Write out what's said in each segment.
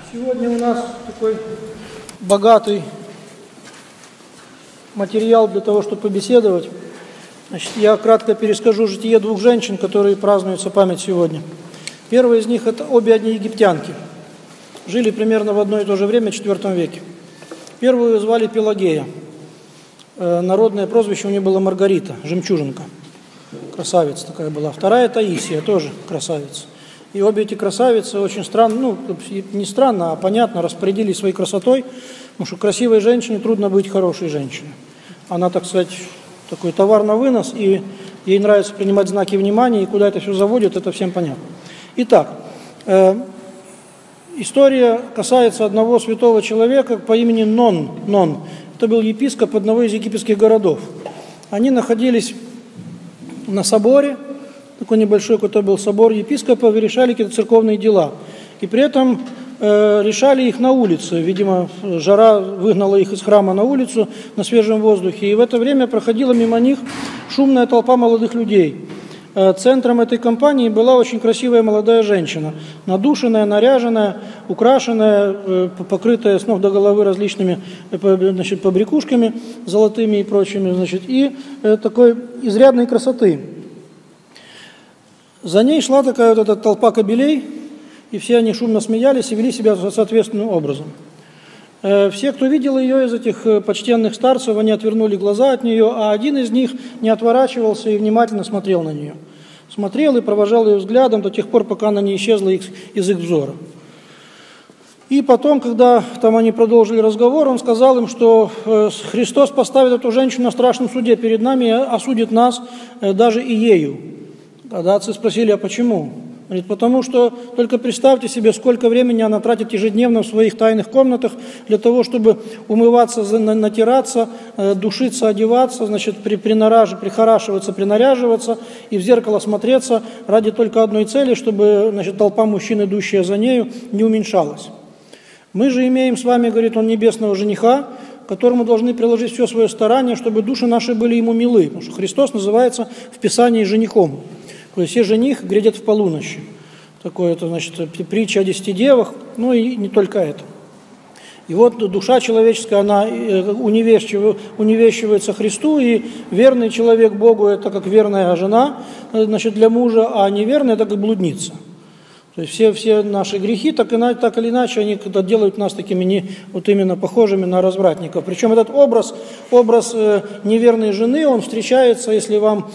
Сегодня у нас такой богатый материал для того, чтобы побеседовать. Значит, я кратко перескажу житие двух женщин, которые празднуются память сегодня. Первая из них – это обе одни египтянки. Жили примерно в одно и то же время, в IV веке. Первую звали Пелагея. Народное прозвище у нее было Маргарита, жемчужинка. Красавица такая была. Вторая – Таисия, тоже красавица. И обе эти красавицы очень странно, не странно, а понятно, распорядились своей красотой, потому что красивой женщине трудно быть хорошей женщиной. Она, так сказать, такой товар на вынос, и ей нравится принимать знаки внимания, и куда это все заводит, это всем понятно. Итак, история касается одного святого человека по имени Нон. Это был епископ одного из египетских городов. Они находились на соборе, такой небольшой какой-то был собор епископов, и решали какие-то церковные дела. И при этом решали их на улице. Видимо, жара выгнала их из храма на улицу, на свежем воздухе. И в это время проходила мимо них шумная толпа молодых людей. Центром этой компании была очень красивая молодая женщина, надушенная, наряженная, украшенная, покрытая с ног до головы различными, значит, побрякушками золотыми и прочими, значит, и такой изрядной красоты. За ней шла такая вот эта толпа кобелей, и все они шумно смеялись и вели себя соответственным образом. Все, кто видел ее из этих почтенных старцев, они отвернули глаза от нее, а один из них не отворачивался и внимательно смотрел на нее. Смотрел и провожал ее взглядом до тех пор, пока она не исчезла из их взора. И потом, когда там они продолжили разговор, он сказал им, что Христос поставит эту женщину на страшном суде перед нами и осудит нас даже и ею. Тогда отцы спросили, а почему? Говорит, потому что только представьте себе, сколько времени она тратит ежедневно в своих тайных комнатах для того, чтобы умываться, натираться, душиться, одеваться, значит, прихорашиваться, принаряживаться и в зеркало смотреться ради только одной цели, чтобы, значит, толпа мужчин, идущая за нею, не уменьшалась. Мы же имеем с вами, говорит он, небесного жениха, к которому должны приложить все свое старание, чтобы души наши были ему милы, потому что Христос называется в Писании женихом. То есть все жених грядет в полуночи. Такое это, значит, притча о 10 девах, ну и не только это. И вот душа человеческая, она уневещивается Христу, и верный человек Богу – это как верная жена, значит, для мужа, а неверный – это как блудница. То есть все наши грехи, так или иначе, они когда делают нас такими вот именно похожими на развратников. Причем этот образ неверной жены, он встречается, если вам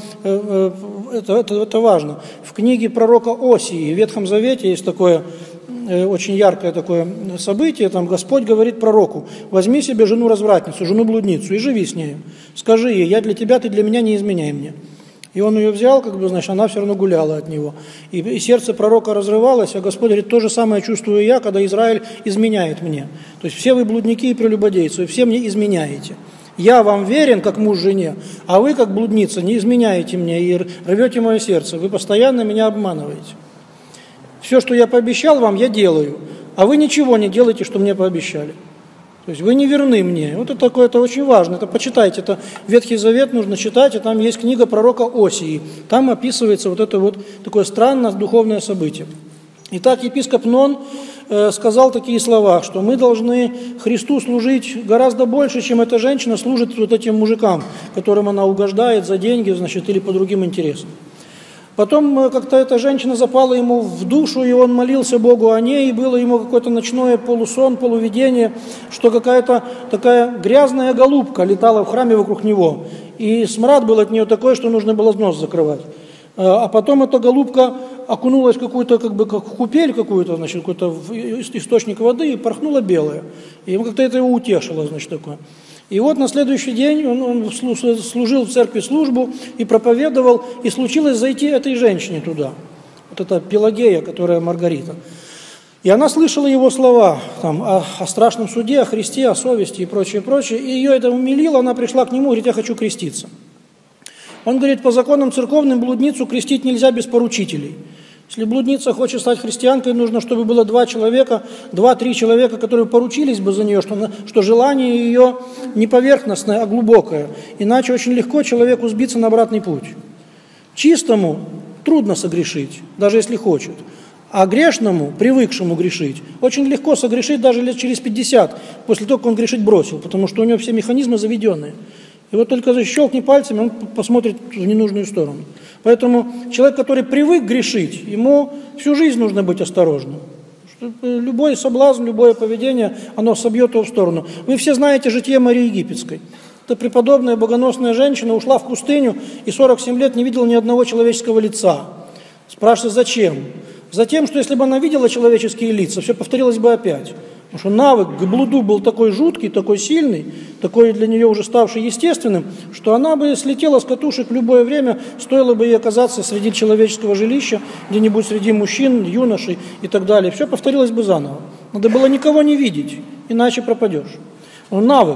это важно. В книге пророка Осии, в Ветхом Завете есть такое очень яркое такое событие, там Господь говорит пророку: возьми себе жену-развратницу, жену-блудницу и живи с нею. Скажи ей: я для тебя, ты для меня, не изменяй мне. И он ее взял, значит, она все равно гуляла от него. И сердце пророка разрывалось, а Господь говорит: то же самое чувствую я, когда Израиль изменяет мне. То есть все вы блудники и прелюбодейцы, вы все мне изменяете. Я вам верен, как муж жене, а вы, как блудница, не изменяете мне и рвете мое сердце. Вы постоянно меня обманываете. Все, что я пообещал вам, я делаю, а вы ничего не делаете, что мне пообещали. То есть вы не верны мне. Вот это такое, это очень важно. Это почитайте, это Ветхий Завет нужно читать, и там есть книга пророка Осии. Там описывается вот это вот такое странное духовное событие. Итак, епископ Нон сказал такие слова, что мы должны Христу служить гораздо больше, чем эта женщина служит вот этим мужикам, которым она угождает за деньги, значит, или по другим интересам. Потом как-то эта женщина запала ему в душу, и он молился Богу о ней, и было ему какое-то ночное полусон, полувидение, что какая-то такая грязная голубка летала в храме вокруг него, и смрад был от нее такой, что нужно было нос закрывать. А потом эта голубка окунулась в какую-то, как бы, как купель какую-то, значит, какой-то источник воды, и порхнула белая. И ему как-то это его утешило, значит, такое. И вот на следующий день он служил в церкви службу и проповедовал, и случилось зайти этой женщине туда. Вот эта Пелагея, которая Маргарита. И она слышала его слова там, о страшном суде, о Христе, о совести и прочее, прочее. И ее это умилило, она пришла к нему и говорит: я хочу креститься. Он говорит: по законам церковным блудницу крестить нельзя без поручителей. Если блудница хочет стать христианкой, нужно, чтобы было 2-3 человека, которые поручились бы за нее, что желание ее не поверхностное, а глубокое. Иначе очень легко человеку сбиться на обратный путь. Чистому трудно согрешить, даже если хочет. А грешному, привыкшему грешить, очень легко согрешить даже лет через 50, после того, как он грешить бросил, потому что у него все механизмы заведенные. И вот только защелкни пальцами, он посмотрит в ненужную сторону. Поэтому человек, который привык грешить, ему всю жизнь нужно быть осторожным. Любой соблазн, любое поведение, оно собьет его в сторону. Вы все знаете житие Марии Египетской. Это преподобная богоносная женщина ушла в пустыню и 47 лет не видела ни одного человеческого лица. Спрашивается, зачем? Затем, что если бы она видела человеческие лица, все повторилось бы опять. Потому что навык к блуду был такой жуткий, такой сильный, такой для нее уже ставший естественным, что она бы слетела с катушек в любое время, стоило бы ей оказаться среди человеческого жилища, где-нибудь среди мужчин, юношей и так далее. Все повторилось бы заново. Надо было никого не видеть, иначе пропадешь. Навык.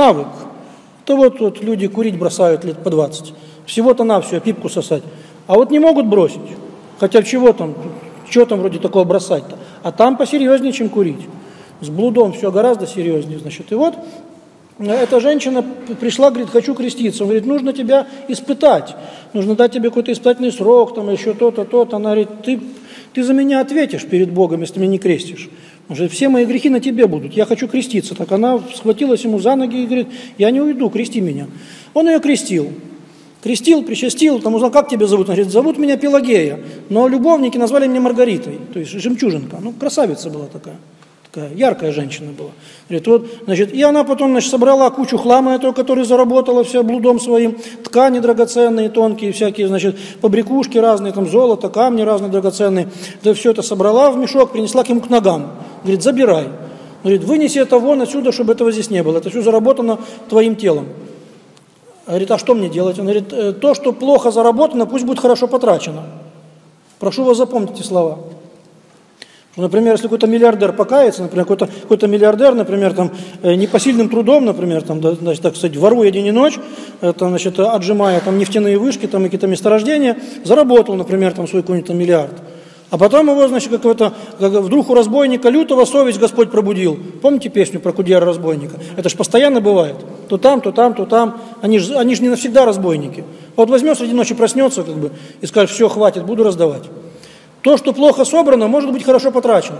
Это вот люди курить бросают лет по 20. Всего-то навсего пипку сосать. А вот не могут бросить. Хотя чего там вроде такого бросать-то? А там посерьезнее, чем курить. С блудом все гораздо серьезнее, значит. И вот эта женщина пришла, говорит, хочу креститься. Он говорит, нужно тебя испытать. Нужно дать тебе какой-то испытательный срок, там еще то-то, то-то. Она говорит, ты за меня ответишь перед Богом, если меня не крестишь. Уже все мои грехи на тебе будут. Я хочу креститься. Так она схватилась ему за ноги и говорит, я не уйду, крести меня. Он ее крестил. Крестил, причастил, там узнал, как тебя зовут? Он говорит, зовут меня Пелагея, но любовники назвали меня Маргаритой, то есть жемчужинка. Ну, красавица была такая яркая женщина была. Говорит, вот, значит, и она потом, значит, собрала кучу хлама этого, который заработала все блудом своим, ткани драгоценные, тонкие всякие, значит, побрякушки разные, там золото, камни разные драгоценные. Да все это собрала в мешок, принесла к нему к ногам. Говорит, забирай. Говорит, вынеси это вон отсюда, чтобы этого здесь не было. Это все заработано твоим телом. Говорит, а что мне делать? Он говорит, то, что плохо заработано, пусть будет хорошо потрачено. Прошу вас запомнить эти слова. Например, если какой-то миллиардер покается, например, какой-то миллиардер, например, там, непосильным трудом, например, там, да, значит, так сказать, воруя день и ночь, там, значит, отжимая там, нефтяные вышки, там, какие-то месторождения, заработал, например, там, свой какой-нибудь там, миллиард. А потом его, значит, как вдруг у разбойника лютого совесть Господь пробудил. Помните песню про Кудьяра разбойника? Это ж постоянно бывает. То там, то там, то там. Они же не навсегда разбойники. Вот возьмет среди ночи, проснется и скажет, все, хватит, буду раздавать. То, что плохо собрано, может быть хорошо потрачено.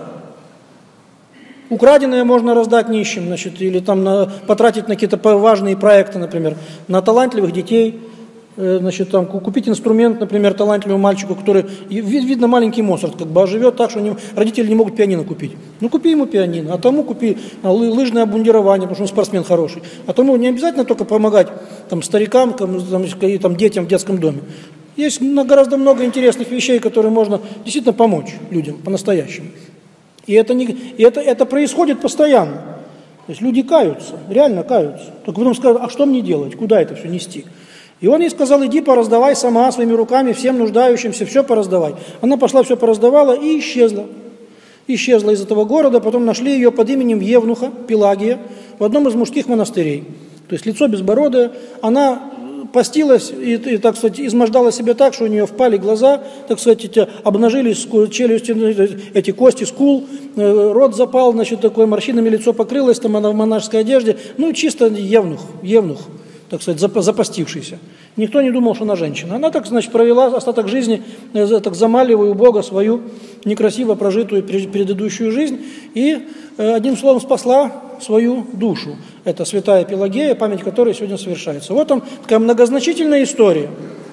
Украденное можно раздать нищим, значит, или там потратить на какие-то важные проекты, например, на талантливых детей, значит, там, купить инструмент, например, талантливому мальчику, который, видно, маленький Моцарт, а живет так, что родители не могут пианино купить. Ну, купи ему пианино, а тому купи лыжное обмундирование, потому что он спортсмен хороший. А тому не обязательно только помогать там, старикам и там, детям в детском доме. Есть гораздо много интересных вещей, которые можно действительно помочь людям по-настоящему. И это происходит постоянно. То есть люди каются, реально каются. Только потом скажут, а что мне делать, куда это все нести? И он ей сказал, иди пораздавай сама своими руками всем нуждающимся, все пораздавай. Она пошла, все пораздавала и исчезла. Исчезла из этого города, потом нашли ее под именем Евнуха, Пелагия, в одном из мужских монастырей. То есть лицо безбородое, она постилась и, так сказать, измождала себя так, что у нее впали глаза, так сказать, обнажились челюсти, эти кости скул, рот запал, значит, такое морщинами лицо покрылось, там она в монашеской одежде, ну, чисто евнух, так сказать, запастившийся. Никто не думал, что она женщина. Она, так, значит, провела остаток жизни, так замаливая у Бога свою некрасиво прожитую предыдущую жизнь и, одним словом, спасла свою душу. Это святая Пелагея, память которой сегодня совершается. Вот там такая многозначительная история,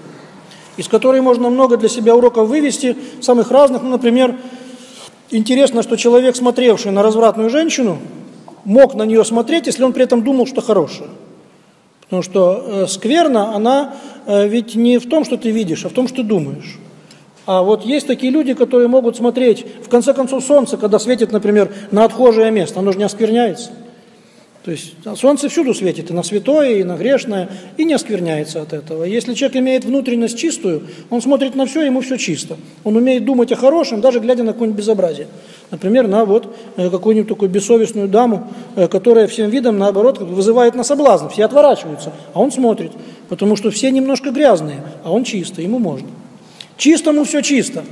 из которой можно много для себя уроков вывести, самых разных. Ну, например, интересно, что человек, смотревший на развратную женщину, мог на нее смотреть, если он при этом думал, что хорошее. Потому что скверна, она ведь не в том, что ты видишь, а в том, что ты думаешь. А вот есть такие люди, которые могут смотреть, в конце концов, солнце, когда светит, например, на отхожее место, оно же не оскверняется. То есть солнце всюду светит, и на святое, и на грешное, и не оскверняется от этого. Если человек имеет внутренность чистую, он смотрит на все, ему все чисто. Он умеет думать о хорошем, даже глядя на какое-нибудь безобразие. Например, на вот какую-нибудь такую бессовестную даму, которая всем видом, наоборот, вызывает на соблазн. Все отворачиваются, а он смотрит, потому что все немножко грязные, а он чистый, ему можно. Чистому все чисто,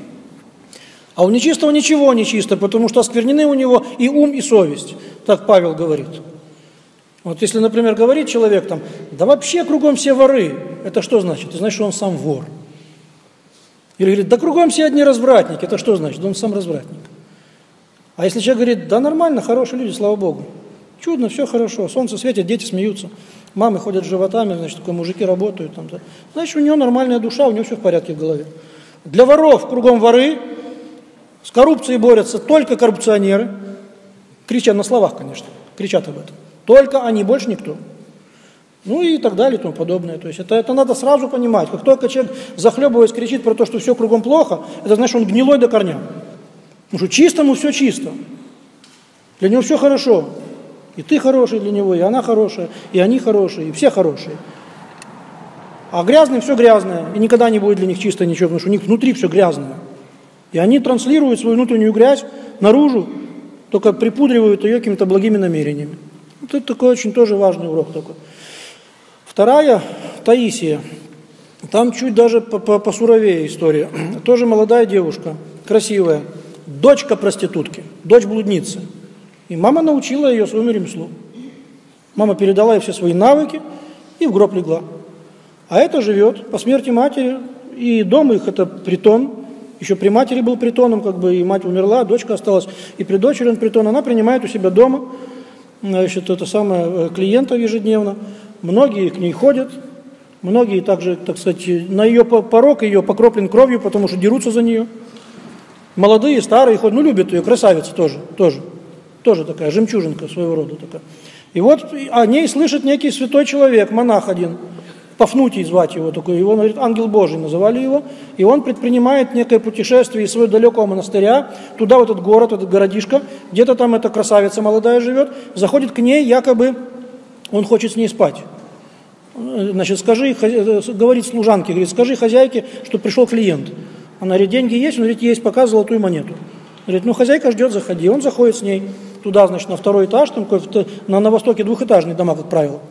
а у нечистого ничего не чисто, потому что осквернены у него и ум, и совесть. Так Павел говорит. Вот если, например, говорит человек там, да вообще кругом все воры, это что значит? Это значит, что он сам вор. Или говорит, да кругом все одни развратники. Это что значит? Да он сам развратник. А если человек говорит, да нормально, хорошие люди, слава Богу. Чудно, все хорошо, солнце светит, дети смеются, мамы ходят с животами, значит, такие мужики работают. Там, да. Значит, у него нормальная душа, у него все в порядке в голове. Для воров кругом воры, с коррупцией борются только коррупционеры. Кричат на словах, конечно, кричат об этом. Только они, больше никто. Ну и так далее и тому подобное. То есть это надо сразу понимать. Как только человек, захлебываясь, кричит про то, что все кругом плохо, это значит, он гнилой до корня. Потому что чистому все чисто. Для него все хорошо. И ты хороший для него, и она хорошая, и они хорошие, и все хорошие. А грязным все грязное, и никогда не будет для них чисто ничего, потому что у них внутри все грязное. И они транслируют свою внутреннюю грязь наружу, только припудривают ее какими-то благими намерениями. Вот это такой очень тоже важный урок такой. Вторая, Таисия. Там чуть даже посуровее история. Тоже молодая девушка, красивая, дочка проститутки, дочь блудницы. И мама научила ее своему ремеслу. Мама передала ей все свои навыки и в гроб легла. А это живет по смерти матери, и дом их это притон. Еще при матери был притоном, как бы, и мать умерла, дочка осталась. И при дочери он притон, она принимает у себя дома, значит, это самое, клиентов ежедневно. Многие к ней ходят, многие также, так сказать, на ее порог, ее покроплен кровью, потому что дерутся за нее. Молодые, старые ходят, ну любят ее, красавица тоже такая, жемчужинка своего рода такая. И вот о ней слышит некий святой человек, монах один, Пафнутий звать его такой, его, говорит, ангел Божий называли его, и он предпринимает некое путешествие из своего далекого монастыря, туда в этот город, этот городишко, где-то там эта красавица молодая живет, заходит к ней, якобы он хочет с ней спать. Значит, говорит служанке, говорит, скажи хозяйке, что пришел клиент. Она говорит, деньги есть? Он говорит, есть, пока золотую монету. Говорит, ну хозяйка ждет, заходи. Он заходит с ней туда, значит, на второй этаж, там, на востоке двухэтажные дома, как правило.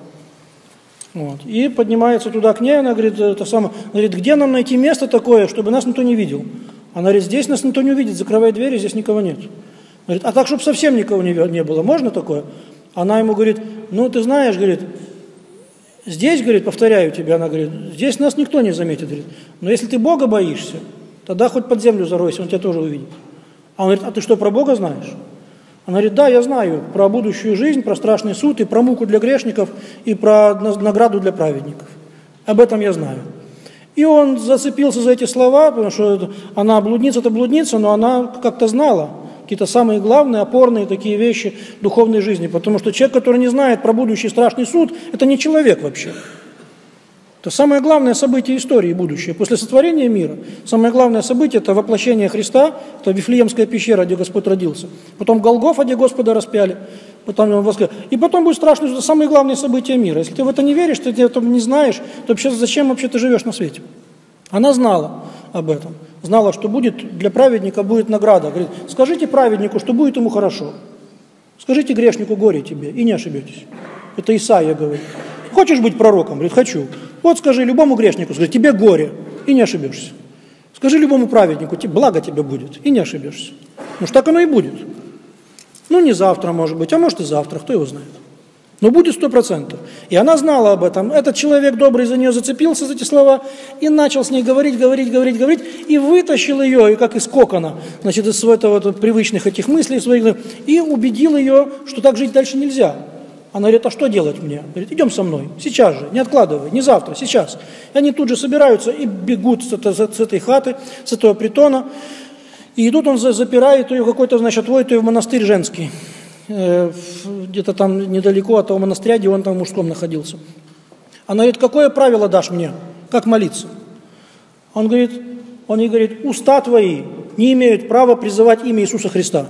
Вот. И поднимается туда к ней, она говорит, говорит, где нам найти место такое, чтобы нас никто не видел? Она говорит, здесь нас никто не увидит, закрывай двери, здесь никого нет. Говорит, а так, чтобы совсем никого не было, можно такое? Она ему говорит, ну ты знаешь, говорит, здесь, говорит, повторяю тебе, она говорит, здесь нас никто не заметит, говорит, но если ты Бога боишься, тогда хоть под землю заройся, он тебя тоже увидит. А он говорит, а ты что, про Бога знаешь? Она говорит, да, я знаю про будущую жизнь, про страшный суд, и про муку для грешников, и про награду для праведников. Об этом я знаю. И он зацепился за эти слова, потому что она блудница-то блудница, но она как-то знала какие-то самые главные, опорные такие вещи духовной жизни. Потому что человек, который не знает про будущий страшный суд, это не человек вообще. Это самое главное событие истории будущее. После сотворения мира самое главное событие – это воплощение Христа, это Вифлеемская пещера, где Господь родился. Потом Голгофа, где Господа распяли. И потом будет страшное, это самое главное событие мира. Если ты в это не веришь, ты это не знаешь, то вообще зачем вообще ты живешь на свете? Она знала об этом. Знала, что будет для праведника будет награда. Говорит, скажите праведнику, что будет ему хорошо. Скажите грешнику, горе тебе, и не ошибетесь. Это Исаия говорит. Хочешь быть пророком? Говорит, хочу. Вот скажи любому грешнику, скажи, тебе горе, и не ошибешься. Скажи любому праведнику, благо тебе будет, и не ошибешься. Ну что так оно и будет. Ну не завтра, может быть, а может и завтра, кто его знает. Но будет 100%. И она знала об этом. Этот человек добрый за нее зацепился за эти слова и начал с ней говорить, и вытащил ее, и как из кокона, значит, из этого привычных этих мыслей своих, и убедил ее, что так жить дальше нельзя. Она говорит, а что делать мне? Говорит, идем со мной, сейчас же, не откладывай, не завтра, сейчас. И они тут же собираются и бегут с этой хаты, с этого притона. И идут, он запирает ее какой-то, значит, отводит ее в монастырь женский. Где-то там недалеко от того монастыря, где он там в мужском находился. Она говорит, какое правило дашь мне? Как молиться? Он ей говорит, уста твои не имеют права призывать имя Иисуса Христа.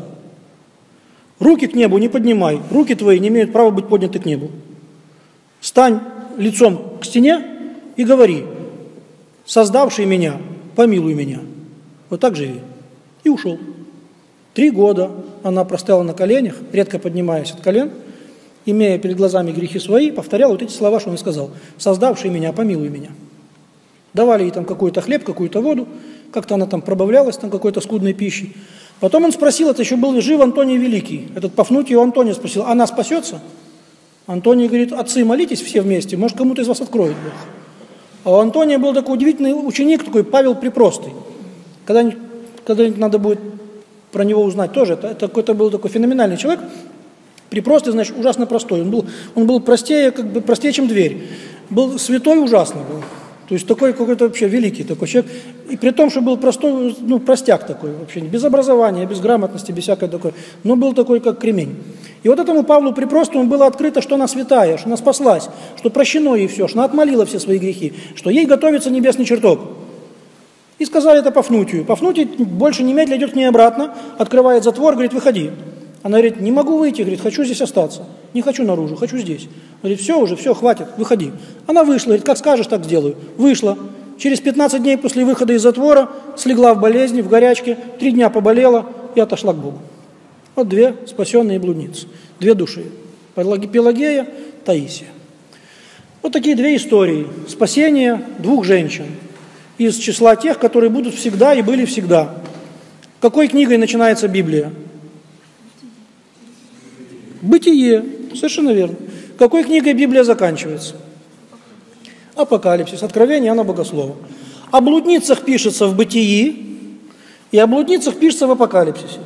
Руки к небу не поднимай, руки твои не имеют права быть подняты к небу. Стань лицом к стене и говори, создавший меня, помилуй меня. Вот так живи. И ушел. 3 года она простояла на коленях, редко поднимаясь от колен, имея перед глазами грехи свои, повторяла вот эти слова, что он сказал. Создавший меня, помилуй меня. Давали ей там какой-то хлеб, какую-то воду, как-то она там пробавлялась там какой-то скудной пищей. Потом он спросил, это еще был жив Антоний Великий, этот Пафнутий у Антония спросил, она спасется? Антоний говорит, отцы, молитесь все вместе, может кому-то из вас откроет Бог. А у Антония был такой удивительный ученик, такой Павел Припростый. Когда-нибудь надо будет про него узнать тоже. Это какой-то был такой феноменальный человек, при просто, значит, ужасно простой. Он был простее, простее, чем дверь. Был святой ужасно был. То есть такой какой-то вообще великий такой человек. И при том, что был простой, простяк такой вообще, без образования, без грамотности, без всякой такой. Но был такой, как кремень. И вот этому Павлу Припростому было открыто, что она святая, что она спаслась, что прощено ей все, что она отмолила все свои грехи, что ей готовится небесный чертог. И сказали это Пафнутию. Пафнутий больше немедля идет к ней обратно, открывает затвор, говорит, выходи. Она говорит, не могу выйти, говорит, хочу здесь остаться. Не хочу наружу, хочу здесь. Говорит, все, хватит, выходи. Она вышла, говорит, как скажешь, так сделаю. Вышла. Через 15 дней после выхода из затвора слегла в болезни, в горячке, 3 дня поболела и отошла к Богу. Вот 2 спасенные блудницы, 2 души. Пелагея, Таисия. Вот такие 2 истории. Спасение 2 женщин из числа тех, которые будут всегда и были всегда. Какой книгой начинается Библия? Бытие, совершенно верно. Какой книгой Библия заканчивается? Апокалипсис, Откровение Иоанна Богослова. О блудницах пишется в Бытии, и о блудницах пишется в Апокалипсисе.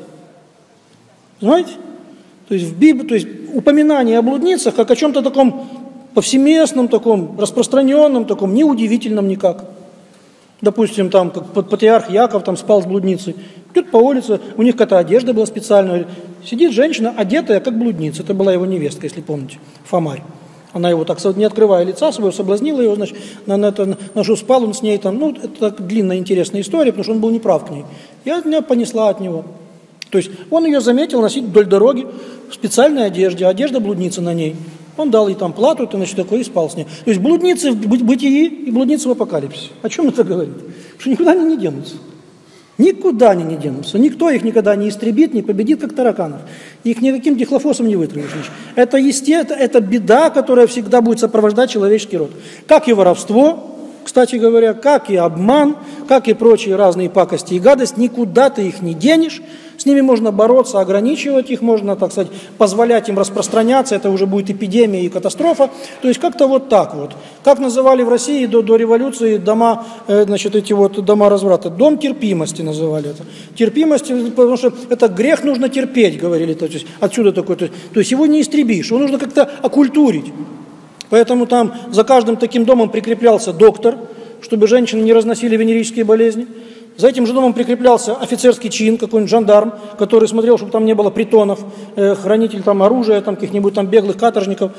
Знаете? То есть упоминание о блудницах как о чем-то таком повсеместном, таком распространенном, таком неудивительном никак. Допустим, там, как патриарх Яков там спал с блудницей. Идет по улице, у них какая-то одежда была специальная. Сидит женщина, одетая как блудница. Это была его невестка, если помните, Фомарь. Она его так, не открывая лица своего, соблазнила его, значит, на что спал он с ней там. Это длинная интересная история, потому что он был неправ к ней. Я меня понесла от него. То есть он ее заметил носить вдоль дороги в специальной одежде, одежда блудницы на ней. Он дал ей там плату, значит, такое, и спал с ней. То есть блудницы в Бытии и блудницы в Апокалипсисе. О чем это говорит? Потому что никуда они не денутся. Никуда они не денутся. Никто их никогда не истребит, не победит, как тараканов. Их никаким дихлофосом не вытравишь. Это естественно, это беда, которая всегда будет сопровождать человеческий род. Как и воровство, кстати говоря, как и обман, как и прочие разные пакости и гадость, никуда ты их не денешь. С ними можно бороться, ограничивать их, можно, так сказать, позволять им распространяться, это уже будет эпидемия и катастрофа. То есть как-то вот так вот. Как называли в России до революции дома, значит, эти вот дома разврата? Дом терпимости называли это. Терпимость, потому что это грех нужно терпеть, говорили. То есть отсюда такой. То есть его не истребишь, его нужно как-то окультурить. Поэтому там за каждым таким домом прикреплялся доктор, чтобы женщины не разносили венерические болезни. За этим же домом прикреплялся офицерский чин, какой-нибудь жандарм, который смотрел, чтобы там не было притонов, хранитель там оружия, там каких-нибудь там беглых каторжников.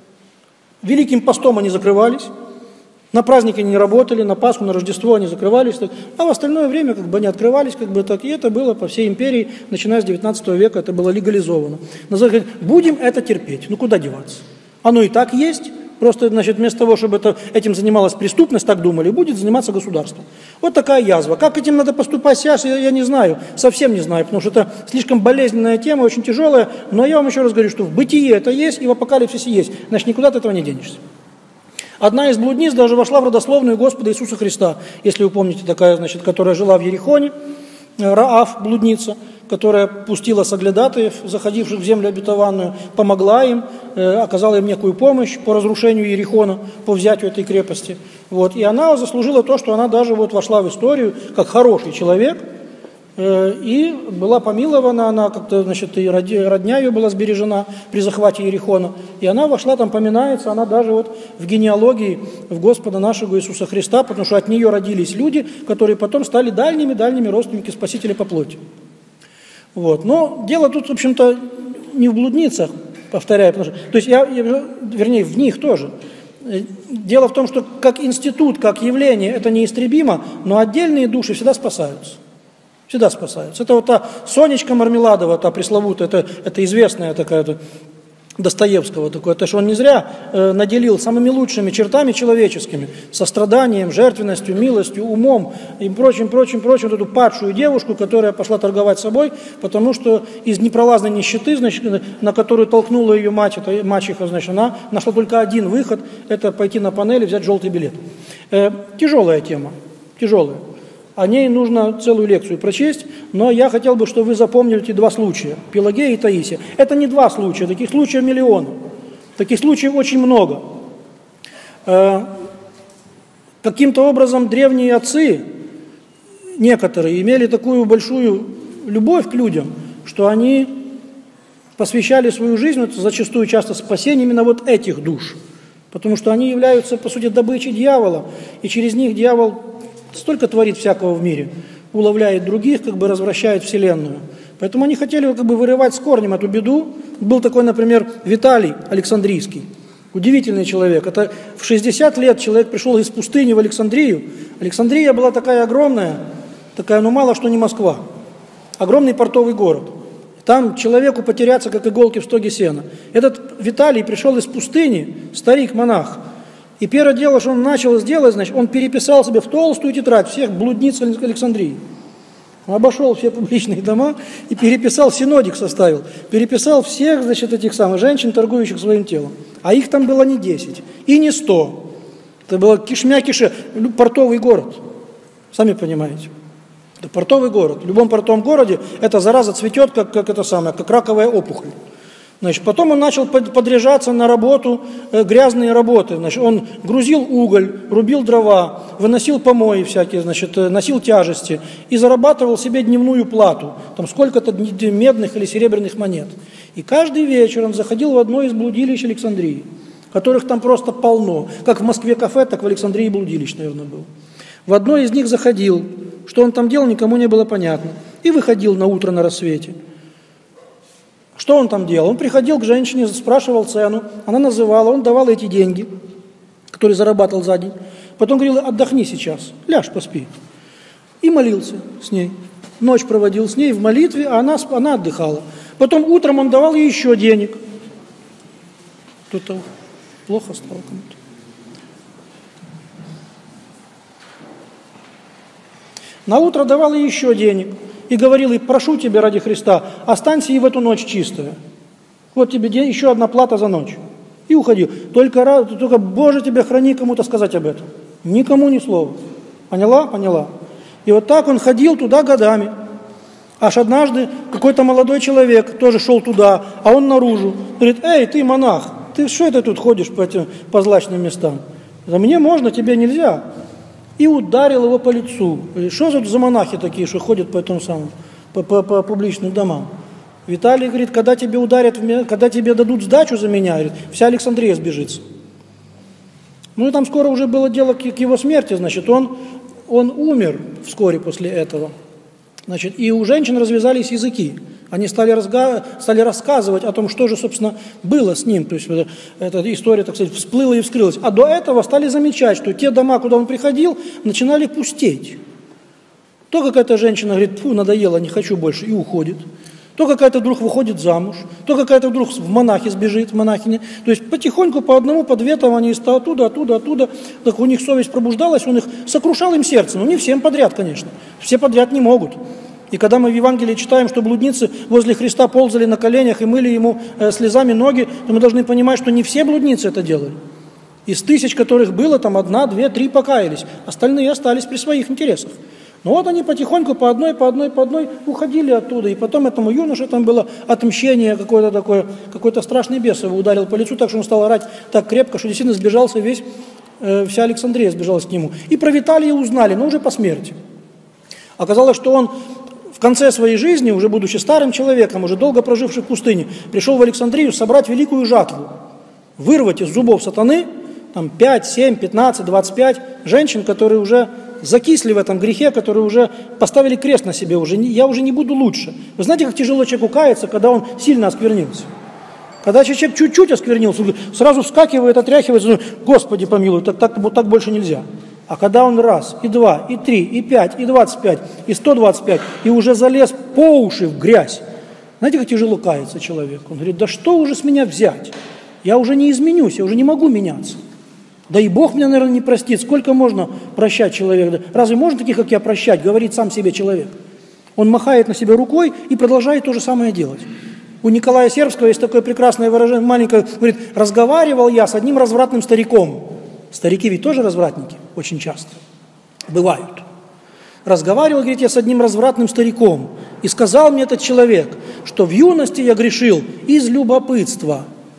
Великим постом они закрывались, на праздники они не работали, на Пасху, на Рождество они закрывались, а в остальное время как бы они открывались, как бы так, и это было по всей империи, начиная с 19 века, это было легализовано. Будем это терпеть, куда деваться? Оно и так есть. Просто, значит, вместо того, чтобы этим занималась преступность, так думали, будет заниматься государство. Вот такая язва. Как этим надо поступать сейчас, я не знаю, совсем не знаю, потому что это слишком болезненная тема, очень тяжелая, но я вам еще раз говорю, что в Бытии это есть и в Апокалипсисе есть, значит, никуда от этого не денешься. Одна из блудниц даже вошла в родословную Господа Иисуса Христа, если вы помните, такая, значит, которая жила в Ерихоне, Раав, блудница, которая пустила соглядатаев, заходивших в землю обетованную, помогла им, оказала им некую помощь по разрушению Ерихона, по взятию этой крепости. Вот. И она заслужила то, что она даже вот вошла в историю как хороший человек, и была помилована, она как-то, значит, и родня ее была сбережена при захвате Ерихона, и она вошла, там поминается, она даже вот в генеалогии в Господа нашего Иисуса Христа, потому что от нее родились люди, которые потом стали дальними родственники Спасителя по плоти. Вот. Но дело тут, в общем-то, не в блудницах, повторяю, потому что, то есть вернее, в них тоже. Дело в том, что как институт, как явление это неистребимо, но отдельные души всегда спасаются. Всегда спасаются. Это вот та Сонечка Мармеладова, та пресловутая, это известная такая Достоевского такое, это что он не зря наделил самыми лучшими чертами человеческими, состраданием, жертвенностью, милостью, умом и прочим, вот эту падшую девушку, которая пошла торговать собой, потому что из непролазной нищеты, значит, на которую толкнула ее мать, это мачеха, значит, она нашла только один выход, это пойти на панель и взять желтый билет. Тяжелая тема, тяжелая. О ней нужно целую лекцию прочесть, но я хотел бы, чтобы вы запомнили эти 2 случая, Пелагея и Таисия. Это не 2 случая, таких случаев миллионы, таких случаев очень много. Каким-то образом древние отцы некоторые имели такую большую любовь к людям, что они посвящали свою жизнь, вот зачастую часто спасению именно вот этих душ, потому что они являются, по сути, добычей дьявола, и через них дьявол столько творит всякого в мире, уловляет других, как бы развращает вселенную. Поэтому они хотели как бы вырывать с корнем эту беду. Был такой, например, Виталий Александрийский, удивительный человек. Это в 60 лет человек пришел из пустыни в Александрию. Александрия была такая огромная, такая, ну мало что не Москва, огромный портовый город. Там человеку потеряться, как иголки в стоге сена. Этот Виталий пришел из пустыни, старик-монах. И первое дело, что он начал сделать, значит, он переписал себе в толстую тетрадь всех блудниц Александрии. Он обошел все публичные дома и переписал, синодик составил, переписал всех, значит, этих самых женщин, торгующих своим телом. А их там было не 10 и не 100. Это было кишмя-кише, портовый город. Сами понимаете. Это портовый город. В любом портовом городе эта зараза цветет, как раковая опухоль. Значит, потом он начал подряжаться на работу, грязные работы. Значит, он грузил уголь, рубил дрова, выносил помои всякие, значит, носил тяжести и зарабатывал себе дневную плату, там сколько-то медных или серебряных монет. И каждый вечер он заходил в одно из блудилищ Александрии, которых там просто полно. Как в Москве кафе, так в Александрии блудилищ, наверное, был. В одно из них заходил, что он там делал, никому не было понятно, и выходил на утро на рассвете. Что он там делал? Он приходил к женщине, спрашивал цену, она называла, он давал эти деньги, которые зарабатывал за день. Потом говорил: отдохни сейчас, ляжь, поспи. И молился с ней. Ночь проводил с ней в молитве, а она отдыхала. Потом утром он давал ей еще денег. Кто-то плохо стало кому-то. На утро давал ей еще денег. И говорил ей: прошу тебя ради Христа, останься и в эту ночь чистая. Вот тебе еще одна плата за ночь. И уходил. Только Боже тебя храни кому-то сказать об этом. Никому ни слова. Поняла? Поняла. И вот так он ходил туда годами. Аж однажды какой-то молодой человек тоже шел туда, а он наружу. Говорит: эй, ты монах, ты что это тут ходишь по злачным местам? За мне можно, тебе нельзя. И ударил его по лицу. Что за монахи такие, что ходят по этому самому, по публичным домам? Виталий говорит: когда тебе ударят, когда тебе дадут сдачу за меня, говорит, вся Александрия сбежится. Ну и там скоро уже было дело к его смерти, значит, он умер вскоре после этого. Значит, и у женщин развязались языки. Они стали рассказывать о том, что же, собственно, было с ним. То есть эта история, так сказать, всплыла и вскрылась. А до этого стали замечать, что те дома, куда он приходил, начинали пустеть. То какая-то женщина говорит: фу, надоело, не хочу больше, и уходит. То какая-то вдруг выходит замуж, то какая-то вдруг в монахи сбежит, в монахини. То есть потихоньку, по одному, по две, там они оттуда. Так у них совесть пробуждалась, он их сокрушал им сердце. Ну не всем подряд, конечно. Все подряд не могут. И когда мы в Евангелии читаем, что блудницы возле Христа ползали на коленях и мыли ему слезами ноги, то мы должны понимать, что не все блудницы это делали. Из 1000, которых было, там 1, 2, 3 покаялись. Остальные остались при своих интересах. Но вот они потихоньку по одной уходили оттуда. И потом этому юноше там было отмщение какое-то такое, какой-то страшный бес его ударил по лицу, так что он стал орать так крепко, что действительно сбежался вся Александрия сбежалась к нему. И про Виталия узнали, но уже по смерти. Оказалось, что он в конце своей жизни, уже будучи старым человеком, уже долго проживший в пустыне, пришел в Александрию собрать великую жатву, вырвать из зубов сатаны там 5, 7, 15, 25 женщин, которые уже закисли в этом грехе, которые уже поставили крест на себе, я уже не буду лучше. Вы знаете, как тяжело человеку каяться, когда он сильно осквернился? Когда человек чуть-чуть осквернился, сразу вскакивает, отряхивается: Господи помилуй, так больше нельзя. А когда он раз, и 2, и 3, и 5, и 25, и 125, и уже залез по уши в грязь, знаете, как тяжело кается человек? Он говорит: да что уже с меня взять? Я уже не изменюсь, я уже не могу меняться. Да и Бог меня, наверное, не простит. Сколько можно прощать человека? Разве можно таких, как я, прощать? Говорит сам себе человек. Он махает на себя рукой и продолжает то же самое делать. У Николая Сербского есть такое прекрасное выражение, маленькое, говорит: разговаривал я с одним развратным стариком. Старики ведь тоже развратники, очень часто, бывают. Разговаривал, говорит, я с одним развратным стариком, и сказал мне этот человек, что в юности я грешил из любопытства.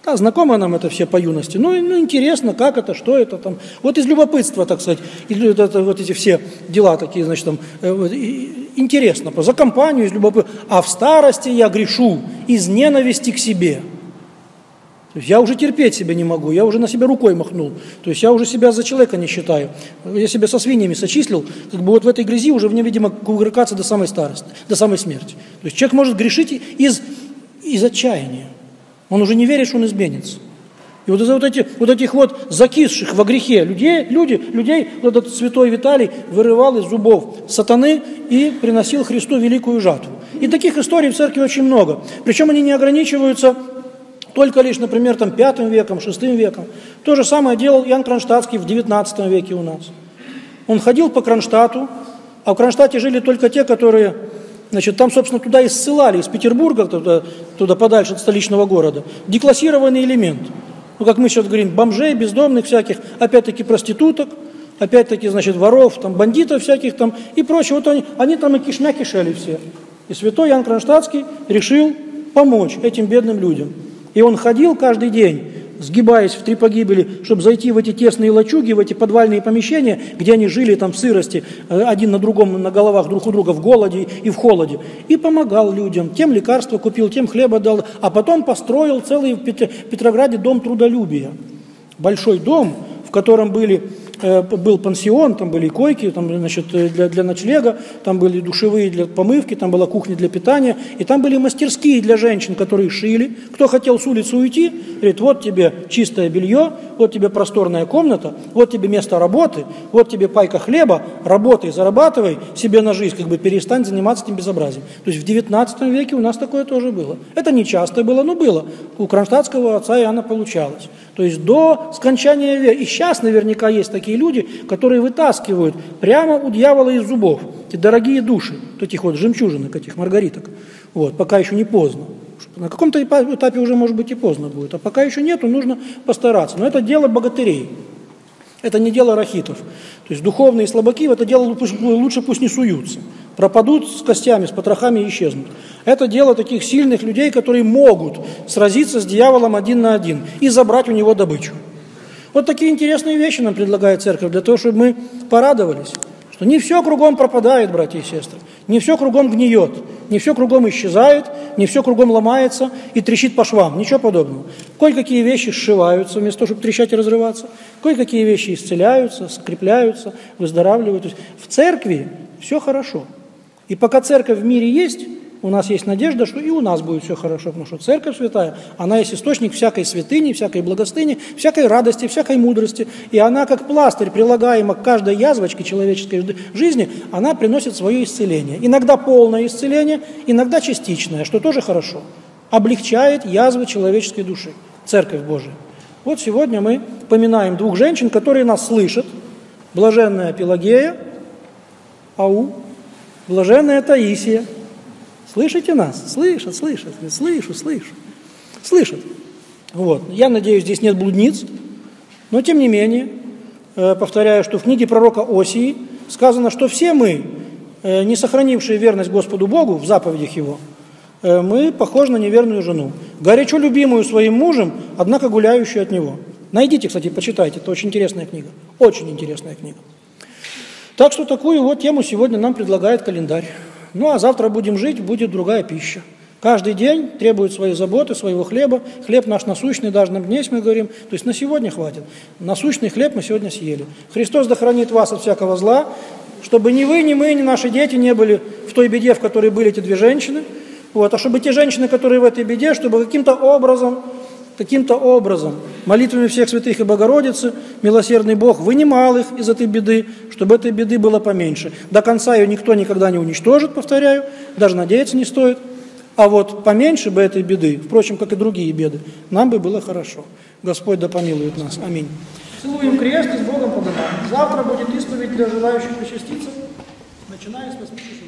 Да, знакомо нам это все по юности. Ну, интересно, как это, что это там. Вот из любопытства, так сказать, вот эти все дела такие, значит, там, интересно, за компанию, из любопытства. А в старости я грешу из ненависти к себе. То есть я уже терпеть себя не могу, я уже на себя рукой махнул. То есть я уже себя за человека не считаю. Я себя со свиньями сочислил, как бы вот в этой грязи уже мне, видимо, кувыркаться до самой старости, до самой смерти. То есть человек может грешить из отчаяния. Он уже не верит, что он изменится. И вот из-за вот этих вот закисших во грехе людей вот этот святой Виталий вырывал из зубов сатаны и приносил Христу великую жатву. И таких историй в церкви очень много. Причем они не ограничиваются только лишь, например, там, 5 веком, 6 веком. То же самое делал Иоанн Кронштадтский в 19 веке у нас. Он ходил по Кронштадту, а в Кронштадте жили только те, которые... Значит, там, собственно, туда и ссылали, из Петербурга, туда подальше от столичного города, деклассированный элемент. Ну, как мы сейчас говорим, бомжей, бездомных всяких, опять-таки проституток, опять-таки, значит, воров, там, бандитов всяких там и прочее. Вот они там и кишмя кишели все. И святой Иоанн Кронштадтский решил помочь этим бедным людям. И он ходил каждый день, сгибаясь в 3 погибели, чтобы зайти в эти тесные лачуги, в эти подвальные помещения, где они жили там в сырости, один на другом, на головах друг у друга, в голоде и в холоде. И помогал людям, тем лекарства купил, тем хлеба дал, а потом построил целый в Петрограде дом трудолюбия. Большой дом, в котором был пансион, там были койки, там, значит, для ночлега, там были душевые для помывки, там была кухня для питания, и там были мастерские для женщин, которые шили. Кто хотел с улицы уйти, говорит, вот тебе чистое белье, вот тебе просторная комната, вот тебе место работы, вот тебе пайка хлеба, работай, зарабатывай себе на жизнь, как бы перестань заниматься этим безобразием. То есть в 19 веке у нас такое тоже было. Это не часто было, но было. У кронштадтского отца Иоанна получалось. То есть до скончания века. И сейчас наверняка есть такие люди, которые вытаскивают прямо у дьявола из зубов эти дорогие души, вот этих вот жемчужинок, этих маргариток. Вот, пока еще не поздно. На каком-то этапе уже, может быть, и поздно будет. А пока еще нету, нужно постараться. Но это дело богатырей. Это не дело рахитов. То есть духовные слабаки в это дело лучше пусть не суются. Пропадут с костями, с потрохами и исчезнут. Это дело таких сильных людей, которые могут сразиться с дьяволом 1 на 1 и забрать у него добычу. Вот такие интересные вещи нам предлагает церковь, для того, чтобы мы порадовались, что не все кругом пропадает, братья и сестры, не все кругом гниет, не все кругом исчезает, не все кругом ломается и трещит по швам, ничего подобного. Кое-какие вещи сшиваются вместо того, чтобы трещать и разрываться, кое-какие вещи исцеляются, скрепляются, выздоравливают. То есть в церкви все хорошо. И пока церковь в мире есть, у нас есть надежда, что и у нас будет все хорошо, потому что церковь святая, она есть источник всякой святыни, всякой благостыни, всякой радости, всякой мудрости. И она, как пластырь, прилагаема к каждой язвочке человеческой жизни, она приносит свое исцеление. Иногда полное исцеление, иногда частичное, что тоже хорошо. Облегчает язвы человеческой души, Церковь Божия. Вот сегодня мы поминаем 2 женщин, которые нас слышат. Блаженная Пелагея, блаженная Таисия. Слышите нас? Слышат. Слышат. Вот. Я надеюсь, здесь нет блудниц, но тем не менее, повторяю, что в книге пророка Осии сказано, что все мы, не сохранившие верность Господу Богу в заповедях Его, мы похожи на неверную жену, горячо любимую своим мужем, однако гуляющую от него. Найдите, кстати, почитайте, это очень интересная книга. Очень интересная книга. Так что такую вот тему сегодня нам предлагает календарь. Ну, а завтра будем жить, будет другая пища. Каждый день требует своей заботы, своего хлеба. Хлеб наш насущный, даже на днесь мы говорим. То есть на сегодня хватит. Насущный хлеб мы сегодня съели. Христос да хранит вас от всякого зла, чтобы ни вы, ни мы, ни наши дети не были в той беде, в которой были эти 2 женщины. Вот. А чтобы те женщины, которые в этой беде, чтобы каким-то образом, молитвами всех святых и Богородицы, милосердный Бог вынимал их из этой беды, чтобы этой беды было поменьше. До конца ее никто никогда не уничтожит, повторяю, даже надеяться не стоит. А вот поменьше бы этой беды, впрочем, как и другие беды, нам бы было хорошо. Господь да помилует нас. Аминь. Целуем крест и с Богом поднимаем. Завтра будет исповедь для желающих причаститься, начиная с 8 часов.